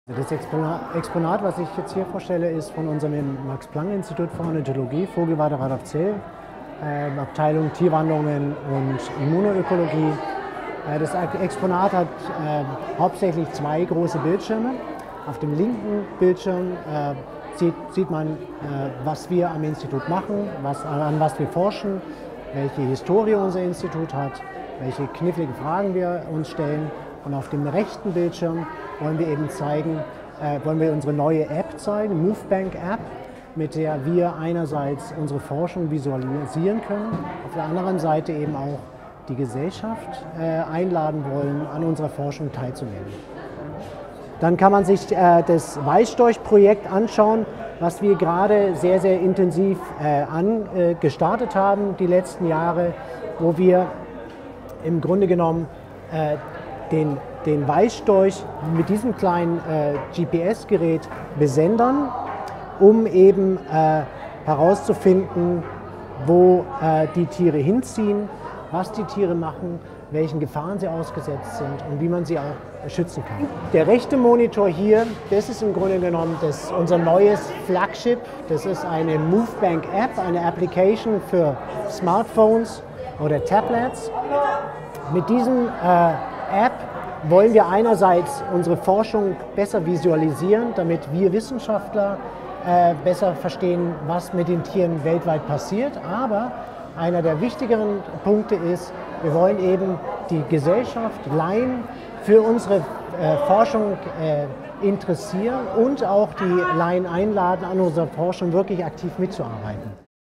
Das Exponat, was ich jetzt hier vorstelle, ist von unserem Max-Planck-Institut für Ornithologie, Vogelweide Radolfzell, Abteilung Tierwanderungen und Immunoökologie. Das Exponat hat hauptsächlich zwei große Bildschirme. Auf dem linken Bildschirm sieht man, was wir am Institut machen, an was wir forschen, welche Historie unser Institut hat, welche kniffligen Fragen wir uns stellen. Und auf dem rechten Bildschirm wollen wir eben zeigen, wollen wir unsere neue App zeigen, Movebank-App, mit der wir einerseits unsere Forschung visualisieren können, auf der anderen Seite eben auch die Gesellschaft einladen wollen, an unserer Forschung teilzunehmen. Dann kann man sich das Weißstorch-Projekt anschauen, was wir gerade sehr, sehr intensiv gestartet haben die letzten Jahre, wo wir im Grunde genommen den Weißstorch mit diesem kleinen GPS-Gerät besendern, um eben herauszufinden, wo die Tiere hinziehen, was die Tiere machen, welchen Gefahren sie ausgesetzt sind und wie man sie auch schützen kann. Der rechte Monitor hier, das ist im Grunde genommen unser neues Flagship. Das ist eine Movebank-App, eine Application für Smartphones oder Tablets. Mit diesem App wollen wir einerseits unsere Forschung besser visualisieren, damit wir Wissenschaftler besser verstehen, was mit den Tieren weltweit passiert. Aber einer der wichtigeren Punkte ist, wir wollen eben die Gesellschaft, Laien, für unsere Forschung interessieren und auch die Laien einladen, an unserer Forschung wirklich aktiv mitzuarbeiten.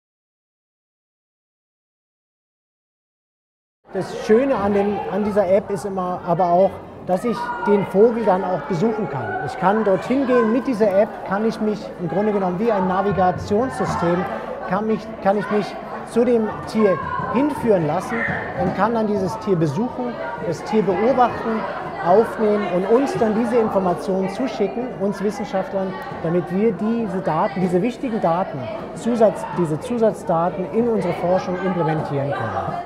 Das Schöne an dieser App ist aber auch, dass ich den Vogel dann auch besuchen kann. Ich kann dorthin gehen, mit dieser App kann ich mich im Grunde genommen wie ein Navigationssystem, kann ich mich zu dem Tier hinführen lassen und kann dann dieses Tier besuchen, das Tier beobachten, aufnehmen und uns dann diese Informationen zuschicken, uns Wissenschaftlern, damit wir diese wichtigen Daten, diese Zusatzdaten in unsere Forschung implementieren können.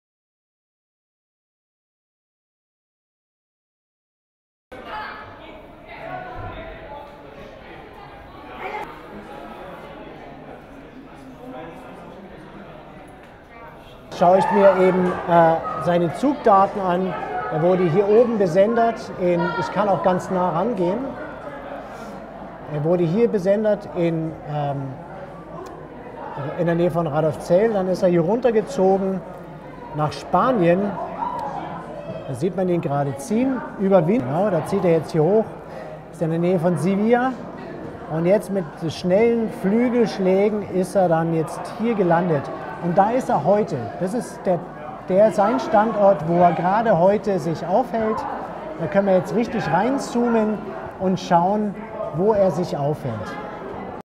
Schaue ich mir eben seine Zugdaten an, er wurde hier oben besendet, ich kann auch ganz nah rangehen, er wurde hier besendet in der Nähe von Radolfzell, dann ist er hier runtergezogen nach Spanien, da sieht man ihn gerade ziehen, über Wind, genau, da zieht er jetzt hier hoch, ist in der Nähe von Sevilla und jetzt mit schnellen Flügelschlägen ist er dann jetzt hier gelandet. Und da ist er heute. Das ist sein Standort, wo er gerade heute sich aufhält. Da können wir jetzt richtig reinzoomen und schauen, wo er sich aufhält.